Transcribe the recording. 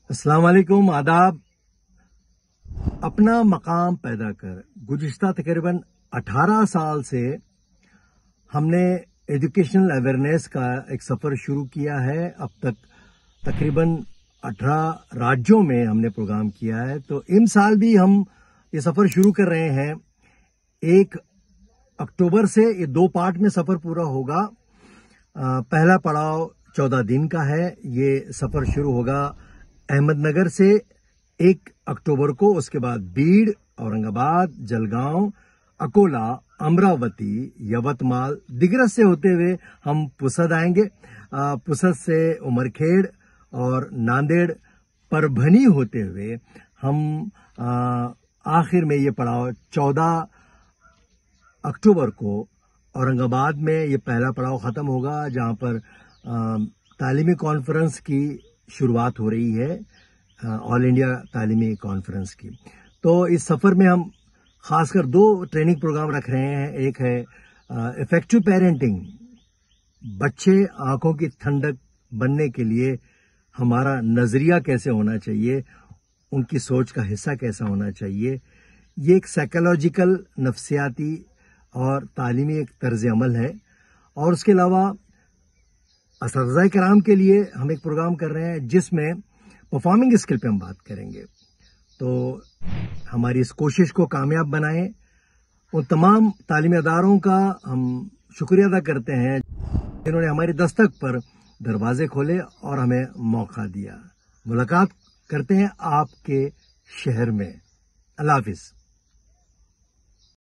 अस्सलाम वालेकुम, आदाब। अपना मकाम पैदा कर। गुज़िश्ता तकरीबन 18 साल से हमने एजुकेशनल अवेयरनेस का एक सफ़र शुरू किया है। अब तक तकरीबन 18 राज्यों में हमने प्रोग्राम किया है। तो इस साल भी हम ये सफ़र शुरू कर रहे हैं। 1 अक्टूबर से ये 2 पार्ट में सफ़र पूरा होगा। पहला पड़ाव 14 दिन का है। ये सफ़र शुरू होगा अहमदनगर से 1 अक्टूबर को। उसके बाद बीड़, औरंगाबाद, जलगांव, अकोला, अमरावती, यवतमाल, दिग्रस से होते हुए हम पुसद आएंगे। पुसद से उमरखेड़ और नांदेड़, परभनी होते हुए हम आखिर में ये पड़ाव 14 अक्टूबर को औरंगाबाद में ये पहला पड़ाव ख़त्म होगा, जहां पर तालीमी कॉन्फ्रेंस की शुरुआत हो रही है, ऑल इंडिया तालीमी कॉन्फ्रेंस की। तो इस सफ़र में हम खासकर 2 ट्रेनिंग प्रोग्राम रख रहे हैं। एक है इफेक्टिव पेरेंटिंग, बच्चे आंखों की ठंडक बनने के लिए हमारा नज़रिया कैसे होना चाहिए, उनकी सोच का हिस्सा कैसा होना चाहिए। ये एक साइकोलॉजिकल, नफ्सियाती और तालीमी एक तर्ज अमल है। और उसके अलावा असतिज़ा कराम के लिए हम एक प्रोग्राम कर रहे हैं जिसमें परफॉर्मिंग स्किल पे हम बात करेंगे। तो हमारी इस कोशिश को कामयाब बनाएं। उन तमाम तालीमी अदारों का हम शुक्रिया अदा करते हैं जिन्होंने हमारी दस्तक पर दरवाजे खोले और हमें मौका दिया। मुलाकात करते हैं आपके शहर में। अल्लाह हाफिज।